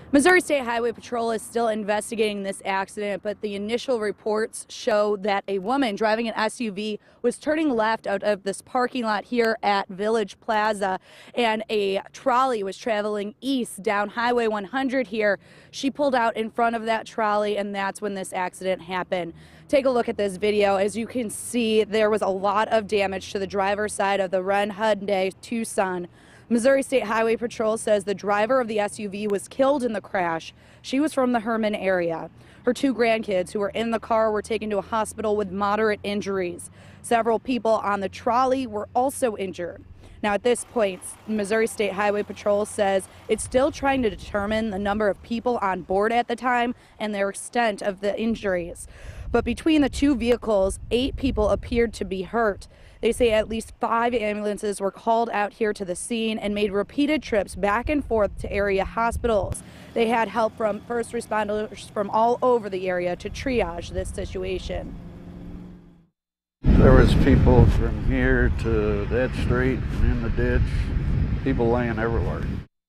Missouri State Highway Patrol is still investigating this accident, but the initial reports show that a woman driving an SUV was turning left out of this parking lot here at Village Plaza, and a trolley was traveling east down Highway 100 here. She pulled out in front of that trolley, and that's when this accident happened. Take a look at this video. As you can see, there was a lot of damage to the driver's side of the Wren Hyundai Tucson. Missouri State Highway Patrol says the driver of the SUV was killed in the crash. She was from the Herman area. Her two grandkids who were in the car were taken to a hospital with moderate injuries. Several people on the trolley were also injured. Now, at this point, Missouri State Highway Patrol says it's still trying to determine the number of people on board at the time and their extent of the injuries. But between the two vehicles, 8 people appeared to be hurt. They say at least 5 ambulances were called out here to the scene and made repeated trips back and forth to area hospitals. They had help from first responders from all over the area to triage this situation. There was people from here to that street and in the ditch, people laying everywhere.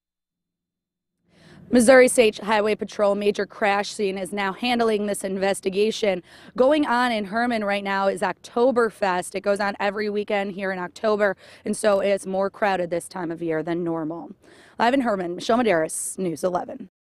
Missouri State Highway Patrol major crash scene is now handling this investigation. Going on in Herman right now is Oktoberfest. It goes on every weekend here in October, and so it's more crowded this time of year than normal. Live in Herman, Michelle Medeiros, News 11.